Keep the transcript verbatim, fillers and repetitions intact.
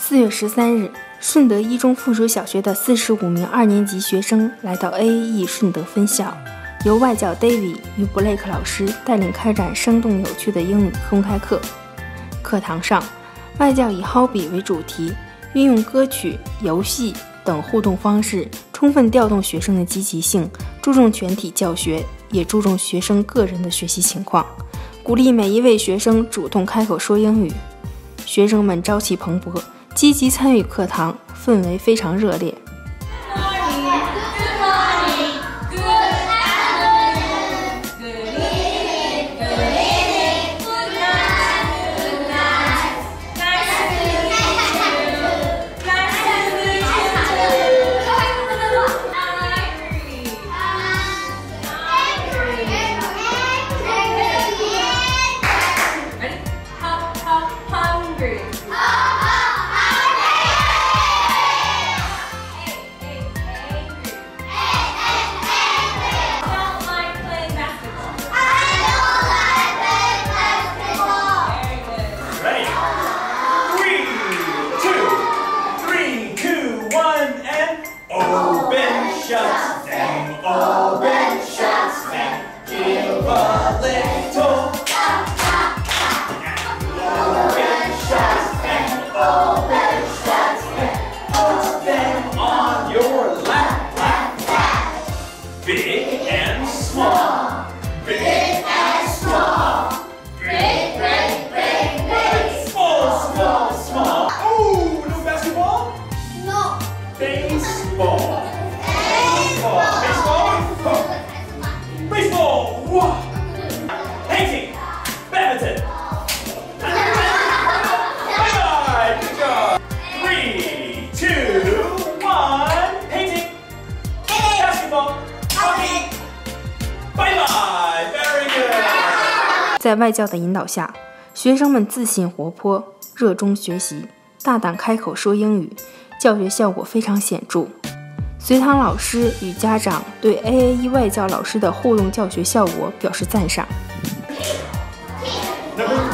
四月十三日，顺德一中附属小学的四十五名二年级学生来到 A A E 顺德分校，由外教 David 与 Blake 老师带领开展生动有趣的英语公开课。课堂上，外教以 Hobby 为主题，运用歌曲、游戏等互动方式，充分调动学生的积极性，注重全体教学，也注重学生个人的学习情况，鼓励每一位学生主动开口说英语。学生们朝气蓬勃，积极参与课堂，氛围非常热烈。在外教的引导下，学生们自信活泼，热衷学习，大胆开口说英语，教学效果非常显著。随堂老师与家长对 A A E 外教老师的互动教学效果表示赞赏。 Number